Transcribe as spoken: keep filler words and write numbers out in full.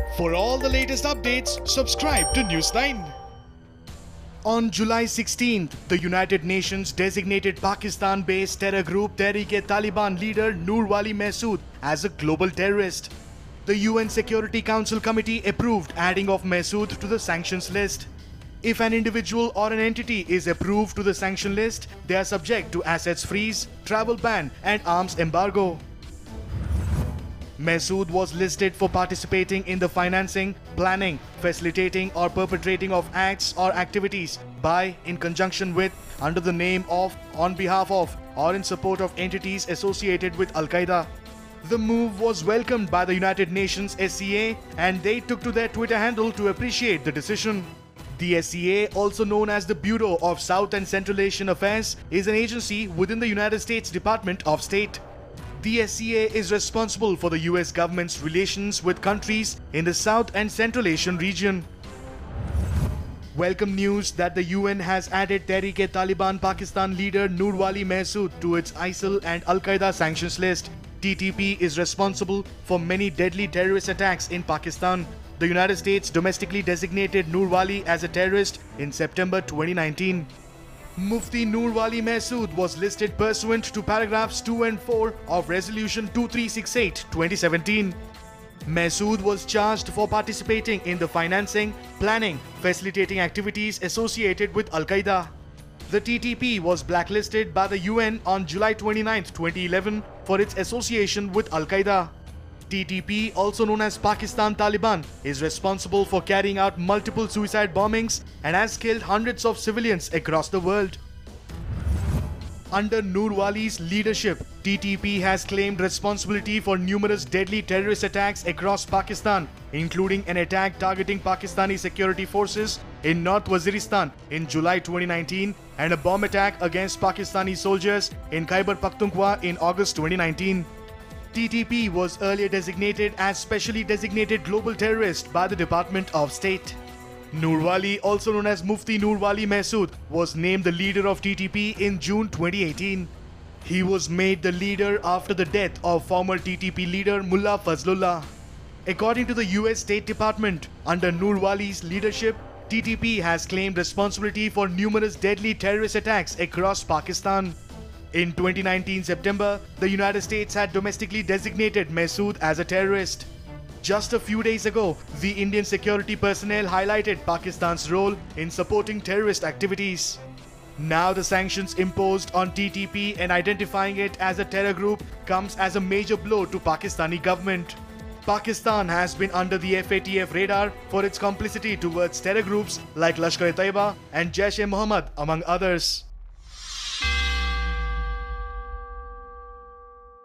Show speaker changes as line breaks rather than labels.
For all the latest updates, subscribe to Newsline. On July sixteenth, the United Nations designated Pakistan-based terror group Tehreek-e-Taliban leader Noor Wali Masood as a global terrorist. The U N Security Council Committee approved adding of Masood to the sanctions list. If an individual or an entity is approved to the sanction list, they are subject to assets freeze, travel ban and arms embargo. Masood was listed for participating in the financing, planning, facilitating or perpetrating of acts or activities by, in conjunction with, under the name of, on behalf of or in support of entities associated with Al-Qaeda. The move was welcomed by the United Nations S C A and they took to their Twitter handle to appreciate the decision. The S C A, also known as the Bureau of South and Central Asian Affairs, is an agency within the United States Department of State. The S C A is responsible for the U S government's relations with countries in the South and Central Asian region. Welcome news that the U N has added Tehreek-e-Taliban Pakistan leader Noor Wali Masood to its I S I L and Al-Qaeda sanctions list. T T P is responsible for many deadly terrorist attacks in Pakistan. The United States domestically designated Noor Wali as a terrorist in September twenty nineteen. Mufti Noor Wali Masood was listed pursuant to paragraphs two and four of Resolution two three six eight twenty seventeen. Masood was charged for participating in the financing, planning, facilitating activities associated with Al-Qaeda. The T T P was blacklisted by the U N on July twenty-ninth twenty eleven for its association with Al-Qaeda. T T P, also known as Pakistan Taliban, is responsible for carrying out multiple suicide bombings and has killed hundreds of civilians across the world. Under Noor Wali's leadership, T T P has claimed responsibility for numerous deadly terrorist attacks across Pakistan, including an attack targeting Pakistani security forces in North Waziristan in July twenty nineteen and a bomb attack against Pakistani soldiers in Khyber Pakhtunkhwa in August twenty nineteen. T T P was earlier designated as Specially Designated Global Terrorist by the Department of State. Noor Wali, also known as Mufti Noor Wali Masood, was named the leader of T T P in June twenty eighteen. He was made the leader after the death of former T T P leader Mullah Fazlullah. According to the U S State Department, under Noor Wali's leadership, T T P has claimed responsibility for numerous deadly terrorist attacks across Pakistan. In twenty nineteen September, the United States had domestically designated Masood as a terrorist. Just a few days ago, the Indian security personnel highlighted Pakistan's role in supporting terrorist activities. Now the sanctions imposed on T T P and identifying it as a terror group comes as a major blow to Pakistani government. Pakistan has been under the F A T F radar for its complicity towards terror groups like Lashkar-e-Taiba and Jaish-e-Mohammed, among others.